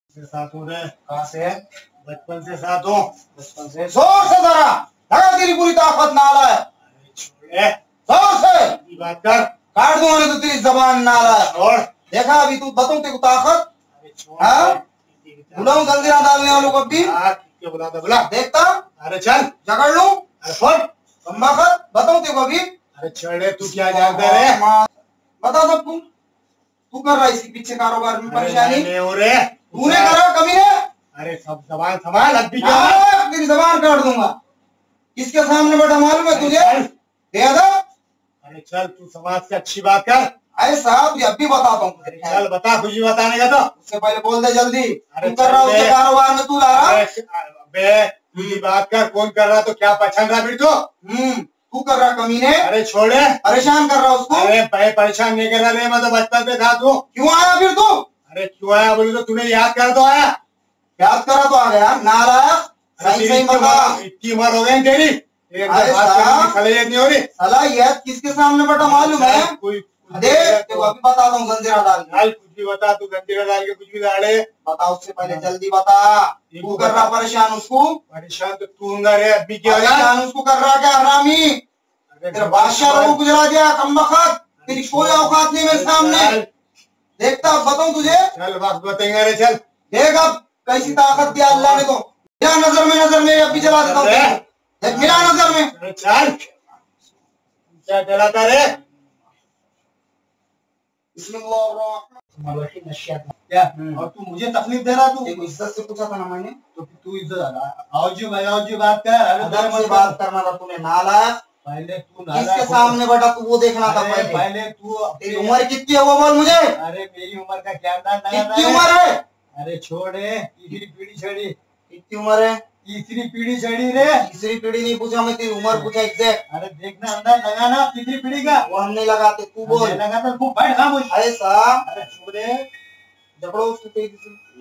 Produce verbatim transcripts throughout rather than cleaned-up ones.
से साथ हूँ रे। कहाँ से? बचपन से साथ हूँ। बचपन से। जोर से जरा लगा तेरी पूरी ताकत नाला है। जोर से बात कर। काट दूंगा तो तेरी जबान नाला है। और देखा अभी तू बताऊं तेरी ताकत। हाँ बुलाऊं जल्दियां डालने वालों को अभी। क्या बुला दे बुला। देखता। अरे चल जगड़ लूं। अरे फट कम्बाखत बताऊं तेरे को अभी। अरे चढ़े तू क्या जानता रे। बता सबको तू कर रहा है इसके पीछे कारोबार में परेशानी। तूने करा कभी ने। अरे सब जबान संभाल अभी क्या तेरी जबान काट दूंगा। किसके सामने बैठा मालूम है तुझे। बेअदब। अरे चल तू समाज से अच्छी बात कर। अरे साहब अभी बताता हूँ। चल बता कुछ भी बताने का तो उससे पहले बोल दे जल्दी। अरे कर रहा है कारोबार में तू ला रहा। अबे तुझी बात कर कौन कर रहा तो क्या पहचान रहा फिर तो। हम्म तू कर रहा कमीने। अरे छोड़े परेशान कर रहा उसको। अरे भाई परेशान नहीं कर रहा रे मैं तो बचपन पे था तू। क्यों आया फिर तू। अरे क्यों आया बोली तो तूने याद कर तो आया। याद करा तो आ गया नालायक। सही सही बता। इतनी उम्र हो गई तेरी एक नहीं हो रही। सलाह ये किसके सामने बैठा मालूम है। कोई देख अभी बता दूं गंजीरा डाल के। कुछ भी बता तू गंजीरा डाल के कुछ भी डाले बता उससे पहले जल्दी बता। तू कर रहा परेशान उसको। परेशान तो तू रे अभी क्या परेशान उसको कर रहा क्या हरामी। तेरा बादशाह लोगों को गुजरा दिया कमबख्त। तेरी कोई औकात नहीं मेरे सामने। देखता अब बताऊं तुझे। चल बस बताएंगे रे चल। देख अब कैसी ताकत दिया अल्लाह ने तो। मेरा नजर में नजर में अभी चला देता हूँ। देख मेरा नजर में। चल क्या चलाता रे। क्या और तू मुझे तकलीफ दे रहा तू। इज्जत से पूछा था ना मैंने तो तू इज्जत आओ जी भाई आओ जी बात कर। अरे से बात करना था तूने नालायक। पहले तू किसके सामने बैठा तू वो देखना था पहले। पहले तू तेरी उम्र कितनी है वो बोल मुझे। अरे मेरी उम्र का क्या अंदाजा कितनी उम्र है। अरे छोड़े तीसरी पीढ़ी चढ़ी। कितनी उम्र है। तीसरी पीढ़ी चढ़ी रे। तीसरी पीढ़ी नहीं पूछा मैं तेरी उम्र पूछा एग्जैक्ट। अरे देखना अंदाज लगाना तीसरी पीढ़ी का। वो हम नहीं लगाते तू बोल। लगाता तू बैठ खामोश। अरे साहब अरे छोड़े जबड़ो उसको तेजी से।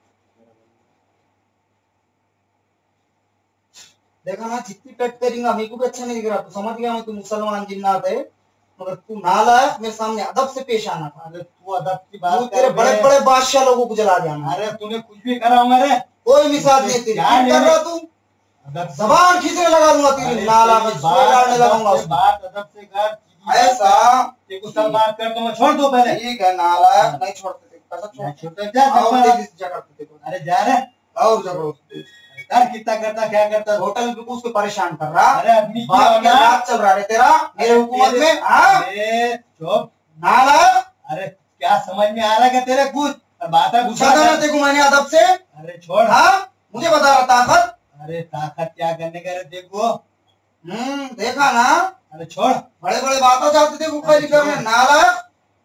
देखा ना जितनी कट करेंगे मेरे को भी अच्छा नहीं दिख रहा। तू समझ गया मैं तू मुसलमान जिन्नात है मगर तू नालायक मेरे सामने अदब से पेश आना था। अरे तू अदब की बात कर। तेरे बड़े बड़े बादशाह लोगों को जला देना। अरे तूने कुछ भी करा हमारे कोई मिसाल नहीं तेरी कर रहा तू। जबान खींचने लगा दूंगा तेरी नाला में डालने लगाऊंगा बात अदब से कर। ऐसा तेरे सब बात कर तो मैं छोड़ दो पहले। ठीक है नालायक नहीं छोड़ते छोड़ते जा। अरे जा रहे और जबरो कर कितना करता क्या करता होटल में उसको परेशान कर रहा। अरे आदमी क्या रात चल रहा है तेरा मेरे हुकूमत में। अरे चुप नालायक। अरे क्या समझ में आ रहा है तेरे कुछ बात है पूछा था ना तेरे को मैंने अदब से। अरे छोड़ हाँ मुझे बता रहा ताकत। अरे ताकत क्या करने का देखो। हम्म देखा ना। अरे छोड़ बड़े बड़े बातों चाहते थे खाली करने नालायक।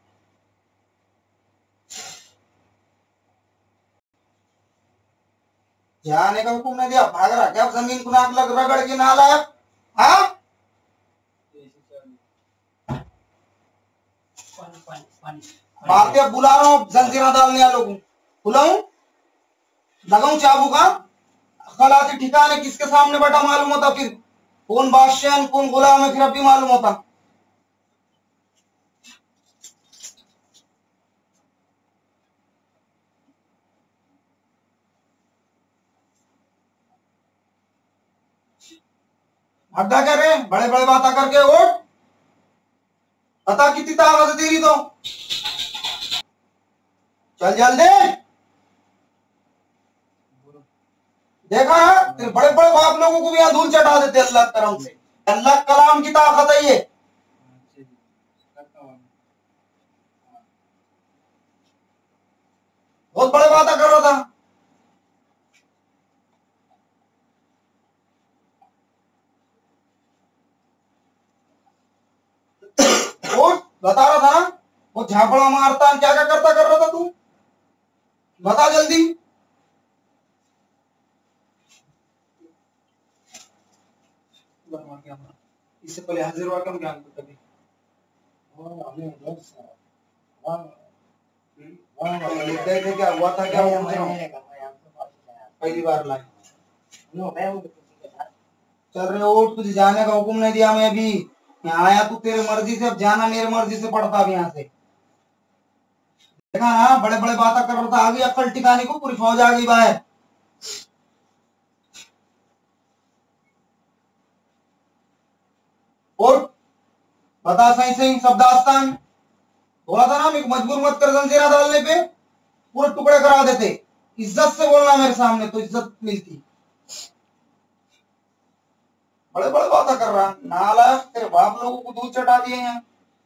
जाने का हुक्म नहीं दिया भाग रहा क्या जमीन को नाक लग रगड़ के नालायक। हाँ बातें बुला रहा हूँ जंजीरा डालने वालों को बुलाऊं लगाऊं चाबू का। खलासी ठिकाने किसके सामने बैठा मालूम होता फिर कौन बादशाह कौन गुलाम है फिर अभी मालूम होता। अड्डा कर रहे बड़े बड़े बातें करके उठ पता कितनी ताकत तेरी तो। चल जल्दी देखा है तेरे बड़े बड़े बाप लोगों को भी यहाँ धूल चटा देते अल्लाह करम से। अल्लाह कलाम की ताकत है ये। बहुत बड़े बातें कर रहा था। और बता रहा था वो झापड़ा मारता क्या क्या करता कर रहा था तू बता जल्दी। इससे पहले हाजिर हुआ कम ज्ञान कभी थे क्या हुआ था क्या पहली बार लाए। चल रहे उठ तुझे जाने का हुक्म नहीं दिया मैं अभी यहाँ आया तू तेरे मर्जी से अब जाना मेरे मर्जी से पड़ता अब यहाँ से। देखा ना, बड़े बड़े बातें कर रहा था, आगे अक्ल टिकाने को पूरी फौज आ गई बाहर। और बता सही सही सब दास्तान। बोला था ना, मैं मजबूर मत कर जंजीरा डालने पे, पूरे टुकड़े करा देते। इज्जत से बोलना मेरे सामने तो इज्जत मिलती। बड़े बड़े बातें कर रहा, नाला तेरे बाप लोगों को दूध चटा दिए हैं।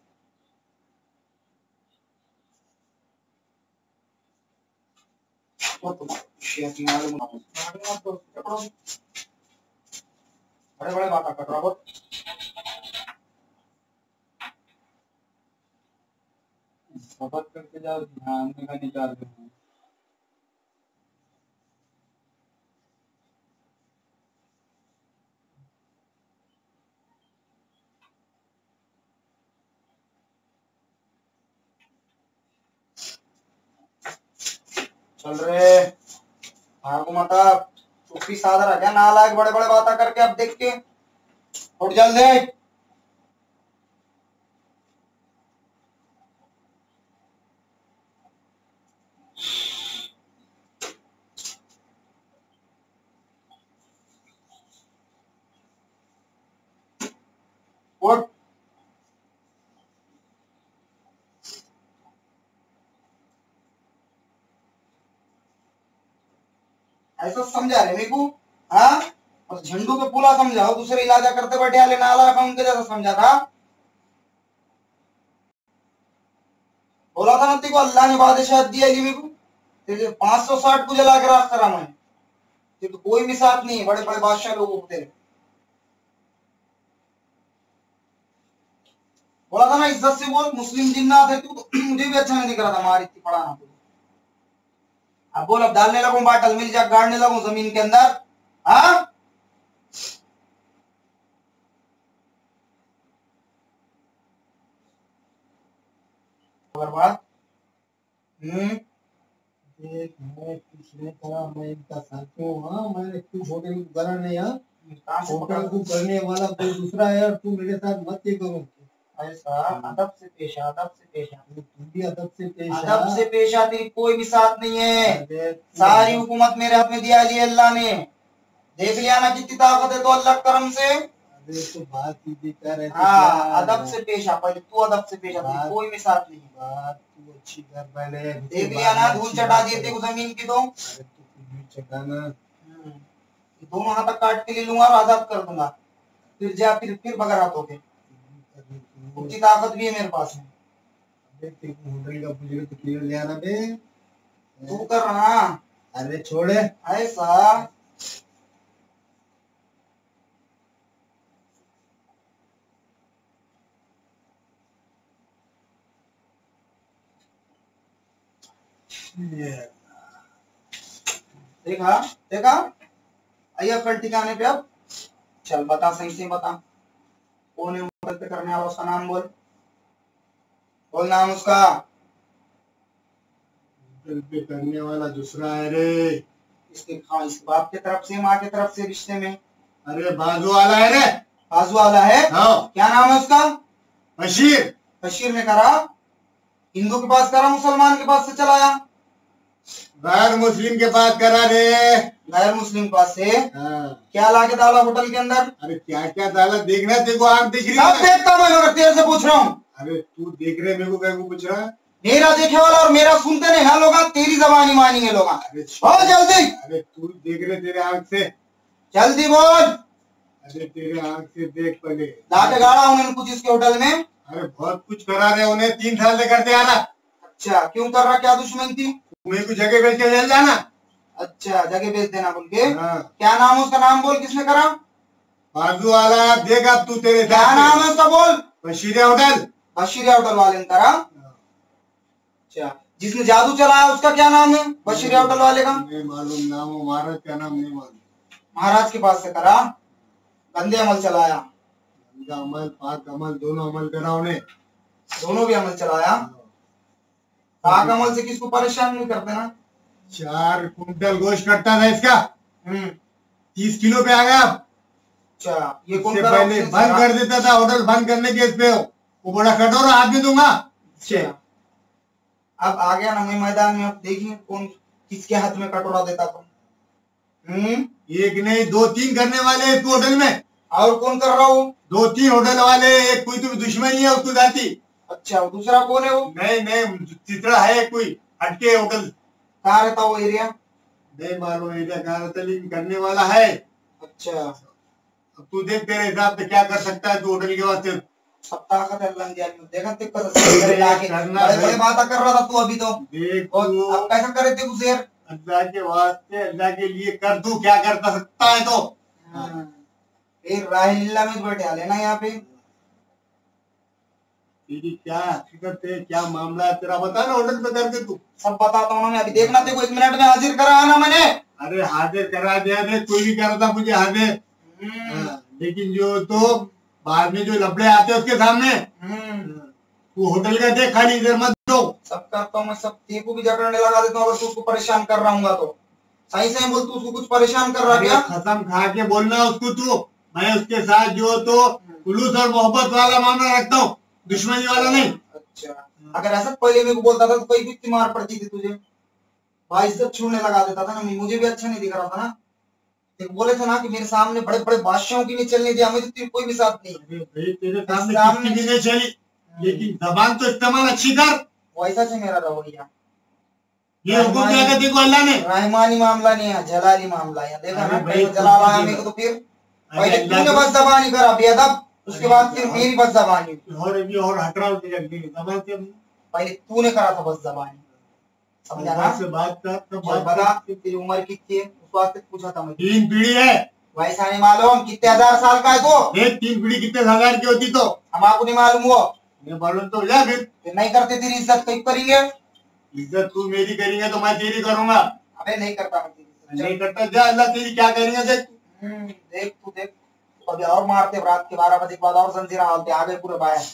बड़े बड़े बातें कर रहा हो। सबक करके जाओ, ध्यान में का निकाल रहे हैं। चल रहे भागो मत, अब चुप्पी साधा रहा क्या नालायक, बड़े बड़े बातें करके। अब देख के उठ जल्दी। उठ। ऐसा समझा रहे मेरे को? हाँ, और झंडू के पूला समझाओ, दूसरे इलाजा करते बैठे आले नाला का उनके जैसा समझा था। बोला था ना तेरे को, अल्लाह ने बादशाह दिया मेरे को, तेरे पांच सौ साठ को जला के राख करा मैं। तेरे तो कोई मिसाल नहीं है बड़े बड़े बादशाह लोगों को तेरे। बोला था ना इज्जत से बोल, मुस्लिम जिन्नात है तू, मुझे भी अच्छा नहीं दिख रहा था मार इतनी पढ़ाना तुझे। अब बोल, अब डालने लगूं बाटल, मिल जा गाड़ने लगूं जमीन के अंदर। हाँ, बर्बाद। हम्म, देख मैं कुछ नहीं करा, मैं इनका साथी हूँ। हाँ, मैंने कुछ होटल को करा नहीं। हाँ, होटल को करने वाला कोई दूसरा है और तू मेरे साथ मत ये करो। ऐसा अदब से पेश आ, अदब से पेश आ। तू भी अदब से पेश आ। अदब से पेश आ, तेरी कोई भी साथ नहीं है। अरे सारी हुकूमत मेरे हाथ में दिया है अल्लाह ने। देख लिया ना कितनी ताकत है तो अल्लाह करम से। अरे तो बात सीधी कर रहे थे। हाँ, अदब से पेश आ, पहले तू अदब से पेश आ, तेरी बात- कोई भी साथ नहीं है। बात तू अच्छी कर पहले। देख लिया ना, धूल चटा दिए थे जमीन की तो। अरे तू धूल चटाना। हम्म, दोनों हाथ काट के ले लूंगा और आजाद कर दूंगा। फिर जा, फिर फिर बगैर हाथों के। उतनी ताकत भी है मेरे पास में। अबे तेरे को होटल का पूछ तो क्लियर ले आना बे। तू कर रहा। अरे छोड़े ऐसा देखा देखा, आइए कल ठिकाने पे। अब चल बता, सही से बता, कौन है होटल पे करने वाला, उसका नाम बोल। बोल नाम उसका। होटल पे करने वाला दूसरा है रे। इसके हाँ, इस बाप की तरफ से, माँ की तरफ से रिश्ते में। अरे बाजू वाला है रे। बाजू वाला है। हाँ, क्या नाम है उसका? बशीर। बशीर ने करा, हिंदू के पास करा, मुसलमान के पास से चलाया? गैर मुस्लिम के पास करा रे। गैर मुस्लिम पास से। हाँ। क्या लाके डाला होटल के अंदर? अरे क्या क्या डाला देखना, तेरे को आंख दिख रही सब है? देखता मैं, मगर तेरे से पूछ रहा हूँ। अरे तू देख रहे, मेरे को क्या को पूछ रहा है? मेरा देखे वाला और मेरा सुनते नहीं ना लोग, तेरी जबानी मानेंगे लोग। अरे बहुत जल्दी। अरे तू देख रहे तेरे आंख से। जल्दी बोल। अरे तेरे आंख से देख पहले। लाके गाड़ा उन्होंने कुछ इसके होटल में? अरे बहुत कुछ करा रहे, उन्हें तीन साल से करते आ रहा। अच्छा, क्यों कर रहा, क्या दुश्मन थी? मेरे को जगह बेच के चल जाना। अच्छा, जगह बेच देना बोल के। हाँ। क्या नाम है उसका, नाम बोल, किसने करा? बाजू वाला देख, अब तू तेरे क्या नाम है उसका बोल? बशीर होटल। बशीर होटल वाले ने करा। अच्छा, जिसने जादू चलाया उसका क्या नाम है, बशीर होटल वाले का? नहीं मालूम नाम, महाराज का नाम नहीं मालूम। महाराज के पास से करा, गंदे अमल चलाया। गंदा अमल पाक अमल दोनों अमल करा उन्हें। दोनों भी अमल चलाया। पाक अमल से किसको परेशान नहीं करते ना। चार कुंटल गोश्त करता था इसका, हम्म, तीस किलो पे आ गया। अच्छा, ये कौन इससे कर रहा है? पहले उसने बंद करा? कर देता था, होटल बंद करने के इस पे वो बड़ा कठोर आदमी दूंगा। अच्छा, अब आ गया ना मैं मैदान में, अब देखिए कौन किसके हाथ में कटोरा देता तुम। हम्म एक नहीं दो तीन करने वाले हैं तू होटल में। और कौन कर रहा हूँ? दो तीन होटल वाले, एक कोई तो दुश्मनी है उसको जाती। अच्छा, वो दूसरा कौन है? वो नहीं नहीं तीसरा है कोई हटके होटल। कहाँ रहता वो एरिया? नहीं मालूम एरिया कहाँ रहता, लेकिन करने वाला है। अच्छा, अब तू देख तेरे हिसाब से क्या कर सकता है तू होटल के वास्ते। सब ताकत है अल्लाह ने दी। देखा ते कर लाके बड़े बड़े बातें कर रहा था तू अभी तो। देख और तू अब कैसा करे थे उसे यार? अल्लाह के वास्ते अल्लाह के लिए कर, तू क्या करता सकता है तो। फिर राहिल्ला में बैठे आ लेना यहाँ पे। तेरी क्या हकीकत है, क्या मामला है तेरा, बता ना होटल पे करके तू। सब बताता हूँ मैं अभी, देखना तेरे को एक मिनट में हाजिर करा ना मैंने। अरे हाजिर करा दिया दे, कोई भी करता मुझे हाजिर। हाँ, लेकिन जो तो बाद में जो लफड़े आते हैं उसके सामने तू होटल का देख, खाली इधर मत दो। सब करता हूँ मैं, सब तेरे को भी जकड़ने लगा देता हूँ अगर तू उसको परेशान कर रहा हूँ तो। सही से बोल, तू उसको कुछ परेशान कर रहा क्या? खत्म खा के बोलना उसको तू। मैं उसके साथ जो तो खुलूस और मोहब्बत वाला मामला रखता हूँ, दुश्मनी वाला नहीं। अच्छा, अगर ऐसा पहले मेरे को बोलता था तो कोई भी मार पड़ती थी तुझे, भाई इज्जत छूने लगा देता था ना, मुझे भी अच्छा नहीं दिख रहा था ना। तेरे बोले थे ना कि मेरे सामने बड़े बड़े बादशाहों की नहीं चलने दिया, मुझे तेरे कोई भी साथ नहीं। भाई तेरे सामने किसकी भी नहीं चली, लेकिन जबान तो इस्तेमाल अच्छी कर। वैसा से मेरा रवैया। ये हुक्म क्या कर देखो अल्लाह ने। रहमानी मामला नहीं है, जलाली मामला है। देखा ना भाई जलाल आया मेरे को तो फिर पहले तूने बस जबानी करा बेअदब, उसके बाद फिर मेरी बस जबानी। और अभी और हट रहा हूँ जबान से। पहले तूने करा था बस जबानी, समझा ना? से बात कर तो बात बता, तेरी उम्र कितनी है उस वास्ते पूछा था मैं। तीन पीढ़ी है। वैसा नहीं मालूम कितने हजार साल का है तो। एक तीन पीढ़ी कितने हजार की होती तो हम आपको नहीं मालूम वो। मैं मालूम तो जा फिर। फिर नहीं करते तेरी इज्जत कहीं करेंगे? इज्जत तू मेरी करेंगे तो मैं तेरी करूंगा। अबे नहीं करता मैं तेरी। नहीं करता जा, अल्लाह तेरी क्या करेंगे देख। देख तू देख, अभी और मारते रात के बारह बजे के बाद और जंजीर हालते आ गए पूरे बाहर।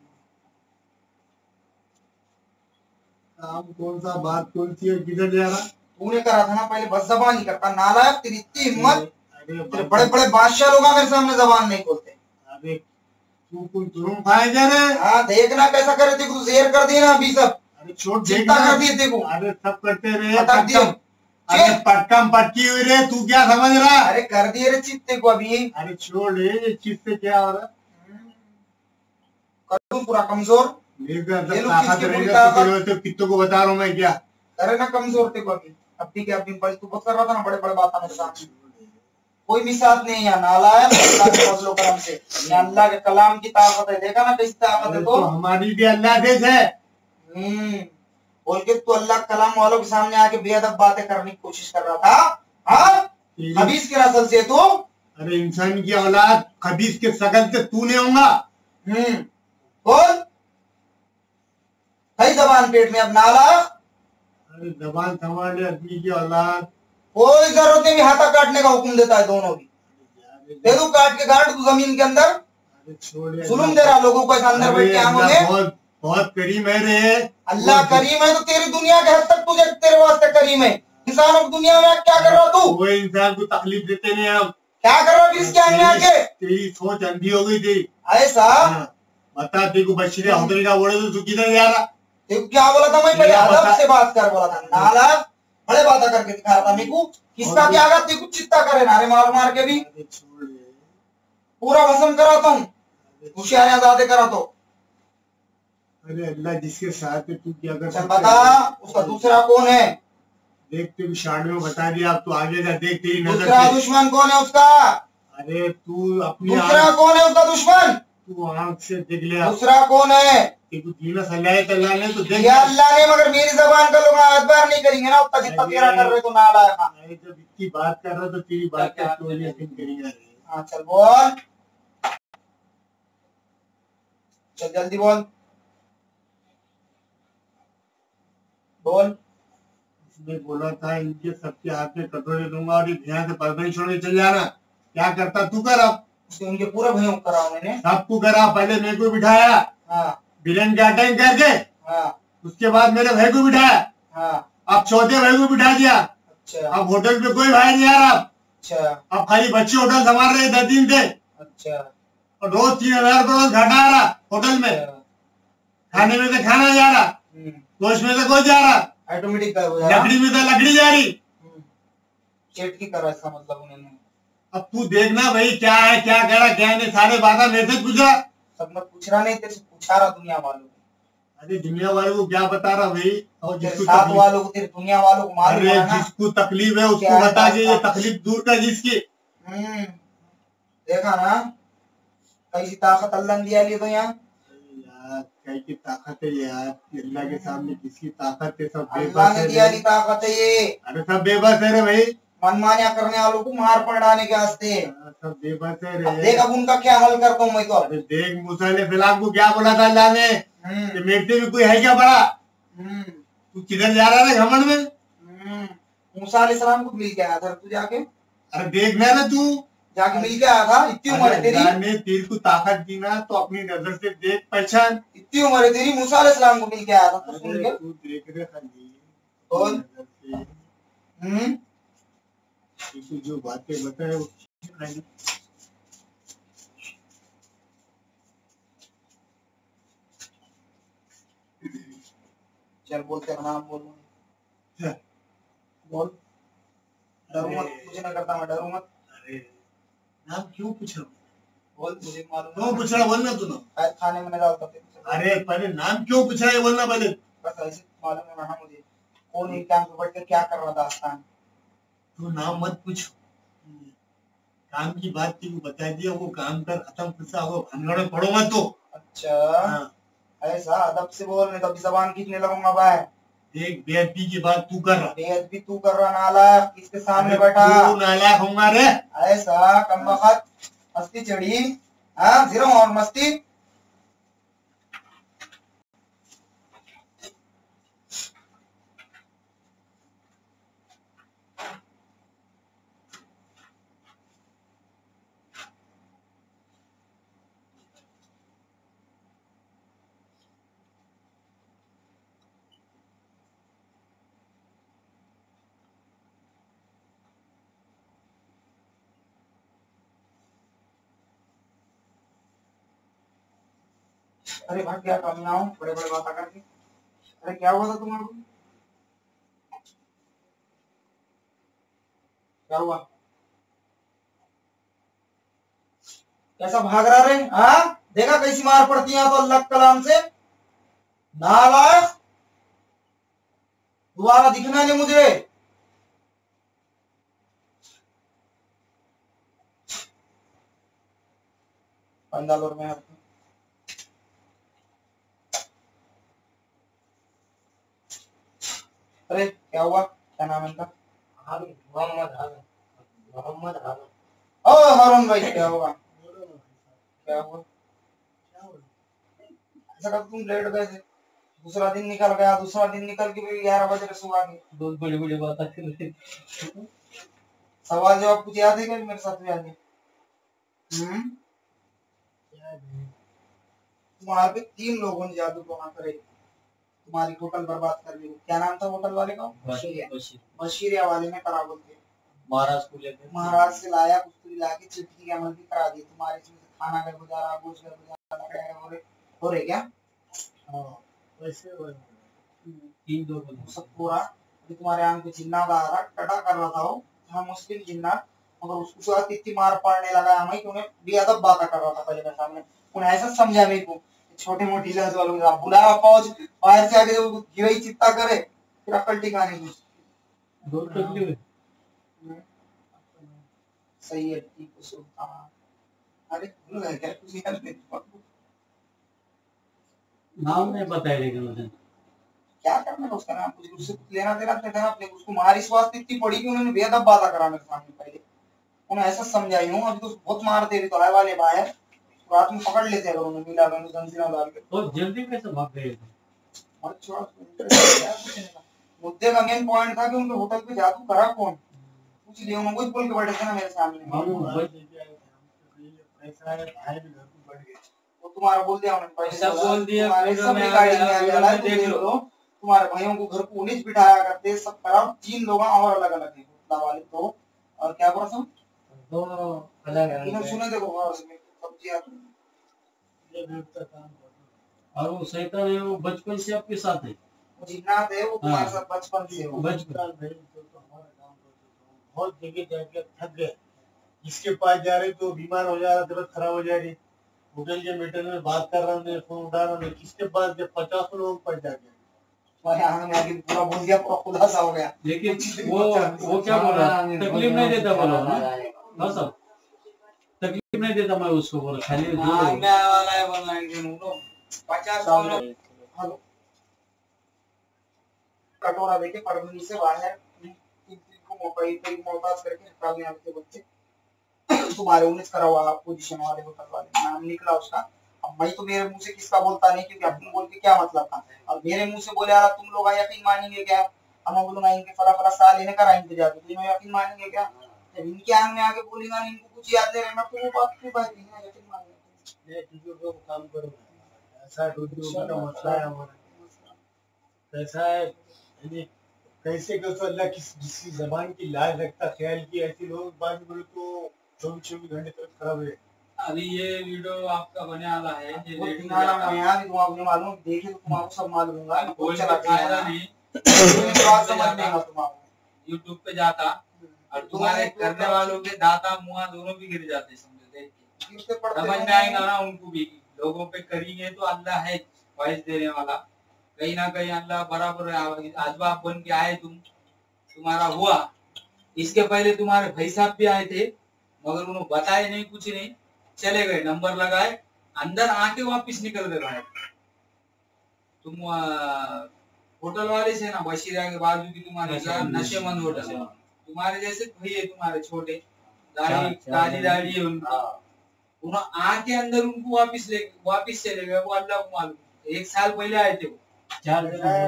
काम कौन सा, बात कौन सी है, किधर जा रहा? तूने करा था ना पहले, बस जबान नहीं करता नालायक। तेरी इतनी हिम्मत, तेरे बड़े बड़े बादशाह लोग मेरे सामने जबान नहीं खोलते। अरे तू कोई जुर्म खाए जा रहे? हाँ देखना कैसा करे थे, तू शेयर कर दिया ना अभी सब। अरे छोड़, चिंता कर दिए थे को। अरे सब करते रहे, पटक दिए। अरे पटकम पटकी हुई रे, तू क्या समझ रहा? अरे कर दिए रे चित्ते को अभी। अरे छोड़ रे, ये चीज से क्या हो रहा? कर दूं पूरा कमजोर। ये तो कितों को बता रहा हूँ मैं क्या करे ना कमजोर थे को अभी। अभी के अभी तू बस कर रहा था ना बड़े बड़े बात मेरे सामने। कोई भी साथ नहीं है, नालायक। अल्लाह के फजलो करम से, ये अल्लाह के कलाम की ताकत है। देखा ना कैसी ताकत है? तो हमारी भी अल्लाह देश है। हम्म बोल के तू अल्लाह कलाम वालों के सामने आके बेअदब बातें करने की कोशिश कर रहा था। हाँ खबीस के नस्ल से तू। अरे इंसान की औलाद खबीस के शकल से तू नहीं होगा। हम्म बोल, है जबान पेट में अब नाला। अरे जबान संभाल ले आदमी की औलाद। कोई जरूरत नहीं, हाथा काटने का हुक्म देता है दोनों भी। दे दो काट के गाड़ तू जमीन के अंदर। जुल्म दे रहा लोगों को अंदर बैठ के आंखों में। बहुत बहुत करीम है रे। अल्लाह करीम है तो तेरी दुनिया के हद तक तुझे तेरे वास्ते करीम है। इंसानों की दुनिया में क्या कर रहा तू? वो इंसान को तकलीफ देते नहीं हम। क्या कर रहा है इसके आगे आके? तेरी सोच अंधी हो गई थी ऐसा। बता, तेरे को बशीरे होटल का बोले तो तू किधर जा रहा? तेरे क्या बोला था मैं? पहले अदब से बात कर बोला था। नाला बड़े बातें करके दिखा रहा था मेरे को। किसका क्या आगा तेरे को चित्ता करे नारे मार मार के भी पूरा भस्म कराता हूँ, होशियारियां ज्यादा करा तो। अरे अल्लाह जिसके साथ है तू क्या कर? बता उसका दूसरा कौन है? देख तू शादी में बता दिया, अब तू आगे जा देख तेरी नजर। दूसरा दुश्मन कौन है उसका? अरे तू अपनी दूसरा कौन है उसका दुश्मन? तू आँख से देख ले। दूसरा कौन है? जीना सल्लाह तल्ला ने तो देख। या अल्लाह ने, मगर मेरी जबान का लोग एतबार नहीं करेंगे ना उतना जितना तेरा कर रहे तो ना लाया। जब इतनी बात कर रहा तो तेरी बात का तो यकीन करेंगे। हाँ चल बोल, चल जल्दी बोल बोल। इसने बोला था इनके सबके हाथ में कटोरे दूंगा और यहाँ से पर्दा छोड़ के चल जाना। क्या करता तू? कर अब उनके पूरा भयों करा मैंने, सबको करा। पहले मेरे को बिठाया, हाँ विलेन का अटैक करके। हाँ उसके बाद मेरे भाई को बिठाया, हाँ अब चौथे भाई को बिठा दिया। अच्छा अब होटल पे कोई भाई नहीं आ रहा। अच्छा अब खाली बच्चे होटल संभाल रहे दस दिन से। अच्छा और रोज तीन हजार रुपये रोज घाटा आ रहा होटल में। खाने में से खाना जा रहा। तो इसमें से कोई जा रहा ऑटोमेटिक कर हो जा रहा लकड़ी में से लकड़ी जा रही चेट की करा इसका मतलब उन्होंने अब तू देखना भाई क्या है क्या कह रहा क्या नहीं सारे बात मेरे से पूछ रहा सब मैं पूछ रहा नहीं तेरे से पूछा रहा दुनिया वालों को अरे दुनिया वालों को क्या बता रहा भाई और जिसको साथ वालों को तेरे दुनिया वालों को मालूम अरे है ना जिसको तकलीफ है उसको बता के ये तकलीफ दूर कर जिसकी हम्म देखा ना कैसी ताकत अल्लाह ने दिया ली तो यहाँ यार कई की ताकत है यार अल्लाह के सामने किसकी ताकत है सब अल्लाह बेबस ने है दिया रे। ली ताकत है ये अरे सब बेबस है रे भाई मनमानिया करने वालों को मार पड़ाने के वास्ते हाँ, सब बेबस है अब रे देख अब उनका क्या हल करता हूँ मैं तो अरे देख मूसा अलैहिस्सलाम को क्या बोला था अल्लाह ने हम्म कि मेरे से भी कोई है क्या बड़ा हम्म तू किधर जा रहा है घमंड में हम्म मूसा अलैहिस्सलाम को मिल के आया था तू जाके अरे देखना ना तू जाके मिल के आया था इतनी उम्र है तेरी अल्लाह ने तेरे को ताकत दी ना तो अपनी नजर से देख पहचान इतनी उम्र है तेरी मूसा अलैहिस्सलाम को मिल के आया था तो सुन अरे के तू देख रहे खाली और? नजर से हम्म तू जो बातें बताए वो खाली चल बोल तेरा नाम बोल चल। बोल डरू मत कुछ नहीं करता मैं डरू मत अरे नाम क्यों पूछ रहा हूँ बोल मुझे मालूम क्यों पूछ रहा बोलना तू ना शायद खाने में न डालता तेरे अरे पहले नाम क्यों पूछा है बोलना पहले बस ऐसे मालूम है ना मुझे कौन एक काम पे बैठ के क्या कर रहा था आस्थान तू नाम मत पूछ काम की बात थी वो बता दिया वो काम कर खत्म खुशा हो भनगड़ में पड़ो मत तो अच्छा हाँ ऐसा अदब से बोल नहीं तो अभी जबान खींचने लगूंगा भाई एक बेअदबी की बात तू कर रहा बेअदबी तू कर रहा नालायक किसके सामने बैठा तू नालायक होगा रे ऐसा कमबख्त मस्ती चढ़ी हाँ जीरो और मस्ती अरे भाग क्या काम ना हो बड़े बड़े बात करके अरे क्या हुआ था तुम्हारे को क्या हुआ कैसा भाग रहा रे हाँ देखा कैसी मार पड़ती है तो अल्लाह कलाम से नालायक दोबारा दिखना नहीं मुझे पंजालोर में अरे क्या हुआ क्या नाम है इनका मोहम्मद हारून मोहम्मद हारून ओ हारून भाई क्या हुआ क्या हुआ ऐसा कर तुम लेट गए थे दूसरा दिन निकल गया दूसरा दिन निकल के भी ग्यारह बजे सुबह के बहुत बड़ी बड़ी बात है सवाल जवाब कुछ याद है क्या मेरे साथ में आगे हम्म तुम्हारे पे तीन लोगों ने जादू टोना करे तुम्हारी होटल बर्बाद कर दी क्या नाम था होटल वाले का बशीरिया बशीरिया वाले ने करा बोलते महाराज को लेकर महाराज से लाया कुछ लाके चिट्ठी की अमल भी करा दी तुम्हारे इसमें से खाना का गुजारा गोश्त का गुजारा लकड़ियां हो रहे हो रहे क्या हाँ वैसे वो तीन दो बजे सब पूरा अभी तुम्हारे आंख पे जिन्ना आ रहा टटा कर रहा था वो हाँ मुस्लिम जिन्ना मगर उसको साथ इतनी मार पड़ने लगा हमें कि उन्हें बेअदब बात कर रहा था पहले मेरे सामने उन्हें ऐसा समझा मेरे को छोटे मोटे इलाज वालों का बुलाया फौज बाहर से आके जब गिरई चित्ता करे फिर अकल टिकाने की दो तकलीफ सही है ठीक है सुल्तान अरे भूल गए क्या कुछ याद नहीं नाम नहीं बताया लेकिन मुझे क्या करना है उसका नाम कुछ उससे कुछ लेना देना नहीं था अपने उसको मारी स्वास्थ्य इतनी पड़ी कि उन्होंने बेअदब बात करा मेरे सामने पहले उन्हें ऐसा समझाई हूँ अभी तो बहुत मारते भी तो आए वाले बाहर रात में पकड़ लेते अगर उन्हें मिला मैंने जंजीरा डाल के तो जल्दी कैसे भाग गए और छोड़ा मुद्दे का मेन पॉइंट था कि उनके होटल पे जादू करा कौन कुछ लिए उन्होंने कुछ बोल के बैठे थे ना मेरे सामने पैसा है भाई भी घर को बढ़ गए वो तुम्हारा बोल दिया उन्होंने पैसा सब बोल दिया तुम्हारे वीडियो सब में रिकॉर्डिंग में आ आ गया, गया वीडियो में देख लो। तुम्हारे भाइयों को घर को उन्नीस बिठाया करते सब करा तीन लोग और अलग अलग है खुदा वाले तो और क्या बोला सब दोनों अलग इन्होंने अलग सुने देखो और सब्जी ये भी तो काम कर और वो शैतान है वो बचपन से आपके साथ है। वो जिन्नात है वो तुम्हारे हाँ। साथ बचपन से हो। बचपन नहीं तो तो हमारा काम करते थे। बहुत जगह जाके थक गए, इसके पास जा रहे तो बीमार हो जा रहा, तबीयत खराब हो जा रही, होटल के मीटर में बात कर रहा हूँ, फोन उठा रहा हूँ, किसके पास जब पचास लोगों पर जाके तुम्हारे आंगन में आके पूरा बोल दिया, पूरा खुलासा हो गया। लेकिन वो वो क्या बोला, तकलीफ नहीं देता बोला ना, बस अब तकलीफ नहीं देता मैं उसको बोला, खाली जो वाला है बोलना है कि नो पचास वाला। हेलो, कटोरा लेके परमनी से बाहर तीन तीन को मोबाइल पे मोहताज करके निकालने आते थे बच्चे। तुम्हारे उन्नीस करा हुआ पोजीशन वाले होटल वाले नाम निकला उसका। अब मैं तो मेरे मुंह से किसका बोलता नहीं, क्योंकि अपने बोल के क्या मतलब था। और मेरे मुंह से बोले यार तुम लोग यकीन मानेंगे क्या, हम बोलूंगा इनके फला फला साल इन्हें करा इंतजार, तो तुम यकीन मानेंगे क्या। जब इनके आंग में आके बोलेगा ना इनको कुछ याद नहीं रहना, तो वो बात की बात नहीं है, यकीन मानेंगे। ये वीडियो को काम करो, ऐसा वीडियो का मसला है हमारा। कैसा है यानी कैसे कैसे अल्लाह किस जिसकी जबान की लाज रखता ख्याल की, ऐसे लोग बाद बोले तो चौबीस चौबीस घंटे तक खराब है। अभी ये वीडियो आपका बने वाला है, ये वो रेटिंग तुम्हारा जाता है। मैं यार तुमको मालूम देखे तो तुम्हारा सब मालूम होगा, बोल कोई के चला फायदा नहीं, बात समझ नहीं आना तुम्हारा। यूट्यूब पे जाता और तुम्हारे करने वालों के दाता मुआ दोनों भी गिर जाते, समझो देख के किससे पढ़ते समझ हो? में आएगा ना उनको भी। लोगों पे करेंगे तो अल्लाह है फैज देने वाला, कहीं ना कहीं अल्लाह बराबर आजवाब बन के आए, तुम तुम्हारा हुआ। इसके पहले तुम्हारे भाई साहब भी आए थे, मगर उन्होंने बताए नहीं, कुछ नहीं, चले गए, नंबर लगाए, अंदर आके वापिस निकल गए भाई। तुम होटल वाले से ना बशीरा के बाजू की तुम्हारे नशेमंद होटल है, तुम्हारे जैसे भाई है तुम्हारे छोटे, दाढ़ी काली दाढ़ी है उनकी, उन्होंने आके अंदर उनको वापिस ले वापिस चले गए, वो अल्लाह को मालूम। एक साल पहले आए थे वो, चार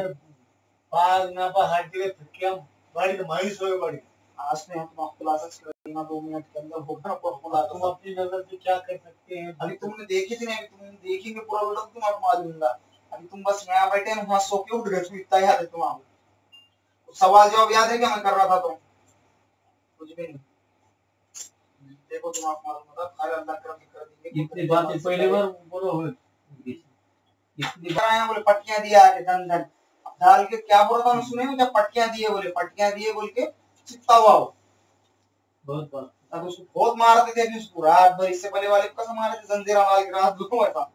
पाग ना पा हाथ के थकिया बड़ी तो मायूस हो बड़ी। आज में तुम खुलासा करेंगे दो मिनट के अंदर होगा ना पूरा खुलासा। तुम अपनी नजर से क्या कर सकते हैं? अभी तुमने देखी थी नहीं, तुम देखेंगे पूरा वीडियो तुम्हारा मालूम होगा। अभी तुम बस यहाँ बैठे ना, वहाँ सो के उठ गए, तुम इतना याद है तुम्हारा। सवाल जवाब याद है क्या मैं कर रहा था, तो कुछ भी नहीं। देखो तुम आप मालूम होगा, अरे अल्लाह करम कर देंगे। इतनी बातें पहली बार बोलो हो, इतनी बार आया बोले पट्टियां दिया आके धन धन डाल के, क्या बोल रहा था सुने में, क्या पट्टियां दिए बोले, पट्टियां दिए बोल के चिपता हुआ हो। बहुत बात अब उसको बहुत मारते थे, अभी उसको रात भर, इससे पहले वाले को कसम मारे थे, जंजीरा मार के रात भर ऐसा।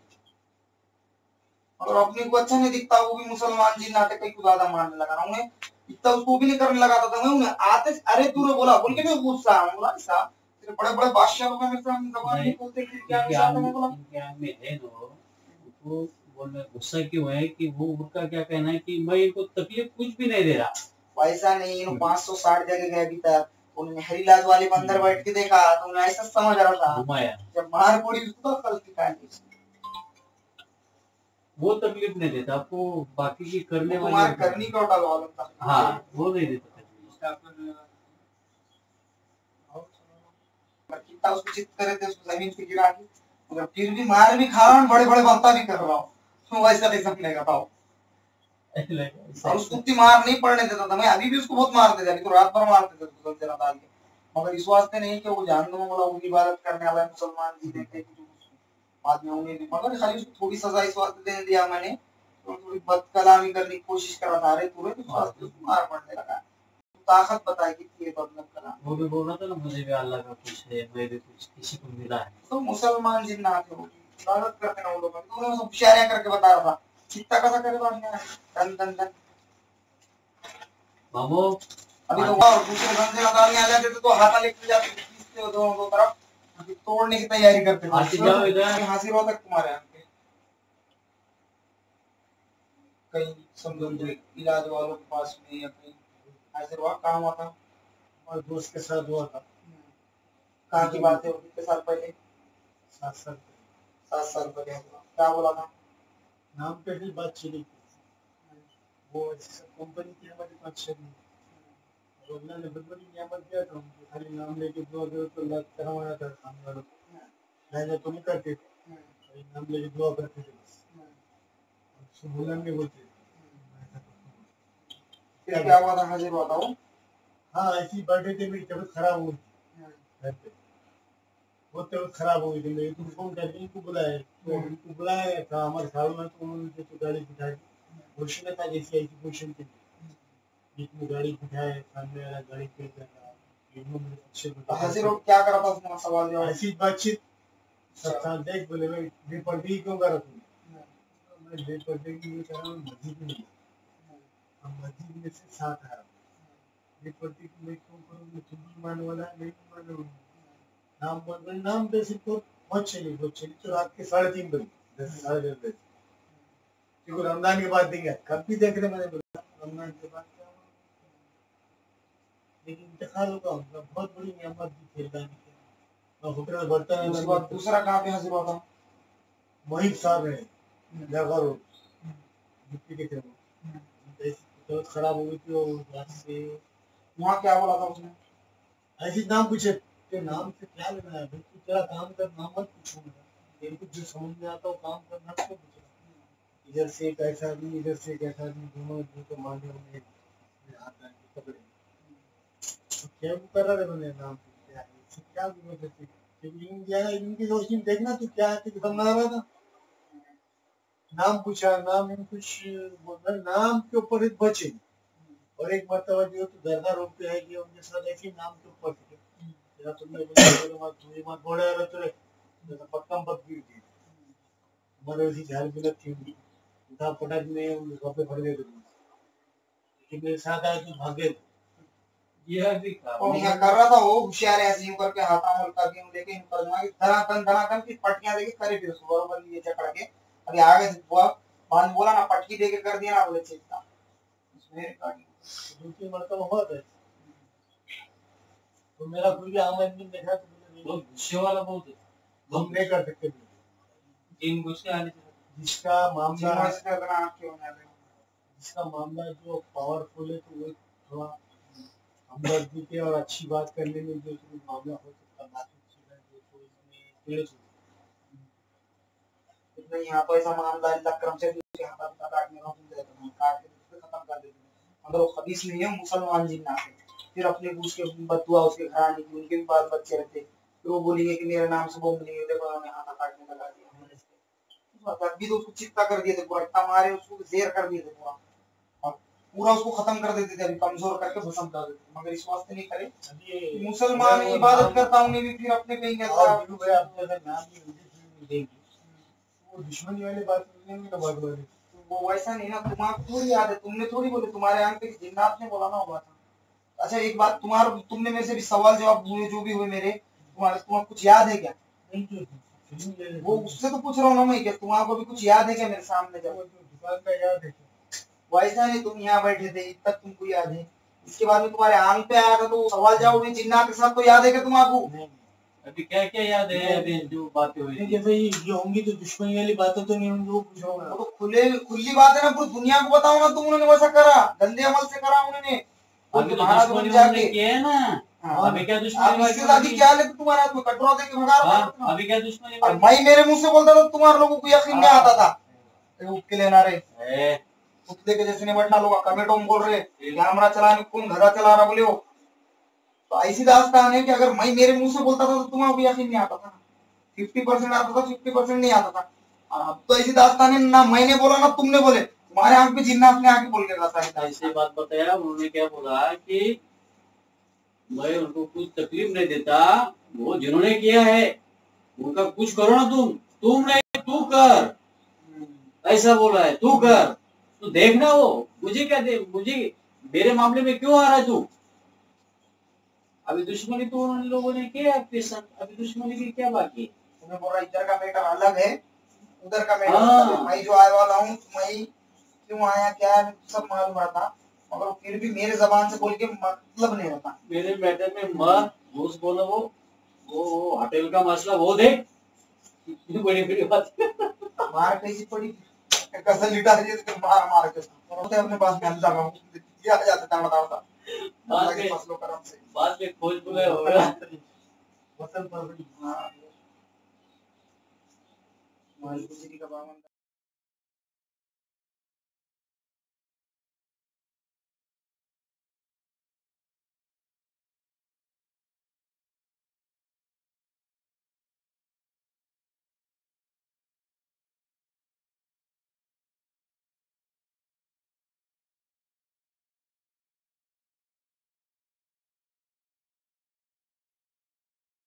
और अपने को अच्छा नहीं दिखता, वो भी मुसलमान जिन आते कई को ज्यादा मारने लगा ना उन्हें, इतना उसको भी नहीं करने लगा था। मैं उन्हें आते अरे तू बोला बोल के मैं गुस्सा बोला ऐसा, तेरे बड़े बड़े बादशाह लोग मेरे सामने जबान नहीं खोलते कि क्या निशान है। मैं बोला इनके आंख में है ना, वो बोलने गुस्सा क्यों है कि वो उनका क्या कहना है कि मैं इनको तकलीफ कुछ भी नहीं दे रहा। पैसा नहीं, इन्हों पाँच सौ साठ जगह गए अभी तक, उन्होंने हरीलाज वाले में अंदर बैठ के देखा तो उन्हें ऐसा समझ रहा था, घुमाया जब मार पड़ी उसको तो कल की कहानी। वो तकलीफ नहीं देता आपको, बाकी की करने वाले तुम्हारे करनी का उठा लो था। हाँ वो नहीं देता कितना उसको चित करे थे, उसको जमीन पे गिरा के, मगर फिर भी मार भी खा रहा हूँ, बड़े बड़े बातें भी कर रहा हूँ, तो वैसा नहीं समझेगा था। और उसको उतनी मार नहीं पड़ने देता था मैं, अभी भी उसको बहुत मारते थे, अभी तो रात भर मारते थे उसको जरा डाल के, मगर इस वास्ते नहीं कि वो जान दो बोला वो इबादत करने वाला मुसलमान जी देखते बाद में उन्हें भी, मगर खाली उसको थोड़ी सजा इस वास्ते दे दिया मैंने, तो थोड़ी बदकलामी करने की कोशिश कर रहा था, अरे तुरे तो वास्ते उसको मार पड़ने लगा। ताकत बताए कितनी है बदकलाम। वो भी बोल रहा था ना मुझे भी अल्लाह का कुछ है, मैं भी कुछ किसी को मिला है। तो मुसलमान जिन्ना थे वो इबादत करते ना वो लोग, तो उन्हें सब होशियारियां करके बता रहा था, चित्ता कैसा करे बाद में दन दन दन। बाबू अभी तो और दूसरे बंदे लगाने आ जाते तो हाथा लेके जाते खींचते हो दोनों दो तरफ, अभी तोड़ने की तैयारी करते थे। हाथी जाओ इधर, हासिल हो तक तुम्हारे यहाँ पे कहीं समझो इलाज वालों के पास में या कहीं हासिल हुआ काम हुआ था, और दोस्त के साथ हुआ था। कहाँ की बात है, कितने साल पहले? सात साल सात साल पहले। क्या बोला था? नाम पे भी बात चली थी, वो ऐसी सब कंपनी की हमारी बात चली, अल्लाह ने बड़ी नियामत दिया था उनको, खाली नाम लेके दुआ करो तो अल्लाह करवाया था काम वालों को, नहीं तो नहीं करते थे, नाम लेके दुआ करते थे बस, सुबह में बोलते थे। फिर क्या हुआ था? हाजिर हुआ था वो? हाँ ऐसी बर्थडे थी, मेरी तबीयत खराब हुई घर पे, वो तो खराब हो गई थी, मैं तुम फोन करके इनको बुलाया, तो इनको बुलाया था हमारे सालों में, तो उन्होंने तो गाड़ी बिठाई, खुशी में था जैसे ऐसी पोजिशन थी, जितनी गाड़ी बिठाए सामने वाला गाड़ी पे कर रहा है, इन्होंने अच्छे तो हाजिर हो क्या करा था उसने सवाल जवाब? ऐसी बातचीत सब साथ देख बोले भाई बेपर्दगी क्यों करा तुम? मैं बेपर्दगी ये करा हूँ मस्जिद में, हम मस्जिद में से साथ आ रहा हूँ, बेपर्दगी मैं क्यों करूँ? मैं तुम भी मानने वाला नहीं मानने वाला, नाम बोल रहे नाम पे सिर्फ तो बहुत चली बहुत चली तो रात के साढ़े तीन बजे दस साढ़े दस बजे, क्योंकि रमजान के बाद देंगे कब भी देख रहे मैंने बोला रमजान के बाद क्या हुआ? लेकिन इंतकाल होगा उनका बहुत बड़ी नियामत दी थी अल्लाह ने, और हुक्म बढ़ता है। उसके बाद दूसरा कहाँ पे हाजिर हुआ था? मोहित साहब है जगह मिट्टी के थे वो, तबीयत खराब हो गई थी और रात से वहाँ क्या बोला था उसने? ऐसी नाम पूछे के नाम से क्या लेना है भाई, तू तेरा काम कर, नाम मत पूछो मेरा, तेरे को जो समझ में आता हो काम करना तो पूछो, इधर से एक ऐसा आदमी इधर से एक ऐसा आदमी दोनों जो तो मांगे होंगे हाथ आके पकड़े, तो क्या वो कर रहे मैंने नाम पूछ क्या है क्या जरूरत है, क्योंकि इंडिया इनकी रोशनी देखना तू क्या है समझ आ रहा था, नाम पूछा नाम इन कुछ बोला नाम के ऊपर ही बचे, और एक मरतबा जो तो दरगाह रोक पे है कि उनके साथ ऐसे नाम के ऊपर थे, तेरा तुमने बोला तुम्हें मत बोले रहे तो जैसा पक्कम पक्की थी, हमारे उसी घर में लग थी उठा पटक में उन कपड़े फट गए थे, लेकिन मेरे साथ आए तो भागे, यह भी और यहाँ कर रहा था वो होशियार ऐसे यूं करके हाथा मोल करके यूं लेके यूं कर दूंगा कि धनाधन धनाधन की पटकियां देके करे फिर उसको बराबर ये चकड़ के अभी आगे से बुआ बांध बोला ना पटकी देके कर दिया ना बोले चेकता उसमें रिकॉर्डिंग दूसरी मरतबा हुआ था, तो मेरा कोई भी आमद नहीं देखा तो बहुत गुस्से वाला बहुत है, हम नहीं कर सकते, जिन गुस्से आने से जिसका मामला जिनों से करना क्यों ना जिसका मामला जो पावरफुल है तो वो थोड़ा हमदर्दी के और अच्छी बात करने में जो मामला हो सकता है जो तो इसमें टेढ़े इतना यहाँ पर ऐसा मामला अल्लाह करम से उसके हाथ में काटने का हुक्म देता है काट के उसको खत्म कर देते हैं, अगर वो खबीस नहीं है मुसलमान जिन्ना है फिर अपने पूछ के बदुआ उसके घराने की उनके भी बाल बच्चे रहते फिर वो बोलेंगे कि मेरे नाम से वो बोलेंगे देखो हमें हाथ काटने लगा दिया, तब भी तो उसको चित्ता कर दिए थे पूरा इतना मारे उसको जेर कर दिए थे पूरा और पूरा उसको खत्म कर देते थे, अभी कमजोर करके भस्म कर देते थे, मगर इस वास्ते नहीं करे मुसलमान इबादत करता उन्हें भी फिर अपने कहीं वो दुश्मनी वाली बात नहीं ना बात वाली वो वैसा नहीं ना, तुम्हारा थोड़ी याद है तुमने थोड़ी बोले तुम्हारे यहाँ पे जिन्नात ने बोला ना हुआ था। अच्छा एक बात तुम्हारा तुमने मेरे से भी सवाल जवाब हुए जो भी हुए मेरे तुम्हारे तुम्हारा कुछ याद है क्या? वो उससे तो पूछ रहा हूँ ना मैं क्या तुम्हारा को भी कुछ याद है क्या मेरे सामने जब दुकान का याद है वैसा नहीं तुम यहाँ बैठे थे तब तुमको याद है, इसके बाद में तुम्हारे आंग पे आया था तो सवाल जवाब में जिन्नात के साथ तो याद है क्या तुम्हारा? अभी क्या क्या याद है अभी जो बातें हुई थी? जैसे ये होंगी तो दुश्मनी वाली बातें तो नहीं होंगी, वो कुछ होगा वो तो खुले खुली बात है ना पूरी दुनिया को बताओ ना तुम उन्होंने वैसा करा गंदे अमल से करा उन्होंने अभी तो दुश्मनी उन्होंने किया है ना, हाँ, अभी क्या आप दुश्मनी इससे शादी क्या ले तुम्हारे हाथ में कटोरा दे के भगा रहा हाँ, अभी क्या दुश्मनी और मैं मेरे मुंह से बोलता था तुम्हारे लोगों को यकीन नहीं आता था के लेना रहे है कुत्ते के जैसे नहीं बैठना लोग कमेटो में बोल रहे कैमरा चलाने कौन घरा चला रहा बोले हो, तो ऐसी दास्तान है कि अगर मैं मेरे मुंह से बोलता था तो तुम्हारा भी यकीन नहीं आता था, फिफ्टी परसेंट आता था फिफ्टी परसेंट नहीं आता था, अब तो ऐसी दास्तान है ना मैंने बोला ना तुमने बोले तुम्हारे आंख पे जिन्नात ने आके बोल के रहा ऐसी बात बताया उन्होंने क्या बोला कि मैं उनको कुछ तकलीफ नहीं देता, वो जिन्होंने किया है उनका कुछ करो ना तुम तुम नहीं तू कर, ऐसा बोला है तू कर, तो देखना वो मुझे क्या दे मुझे मेरे मामले में क्यों आ रहा है तू? अभी दुश्मनी तो उन लोगों ने किया आपके साथ, अभी दुश्मनी की क्या बाकी है? तुम्हें बोला इधर का मैटर अलग है उधर का मैटर हाँ। अलग है, मैं जो आए वाला हूँ मैं क्यों आया क्या है सब मालूम रहता, मगर फिर भी मेरे जबान से बोल के मतलब नहीं रहता। मेरे मैटर में मत घूस बोलो, वो वो वो होटल का मसला वो देख इतनी बड़ी बड़ी बात मार कैसी पड़ी कसर लिटा दिए तो मार मार के होते अपने पास में हम जा रहा हूँ क्या आ जाता था बताता बाद में फसलों करम से बाद में खोज बुलाए होगा वतन पर हाँ मालिक जी का बामन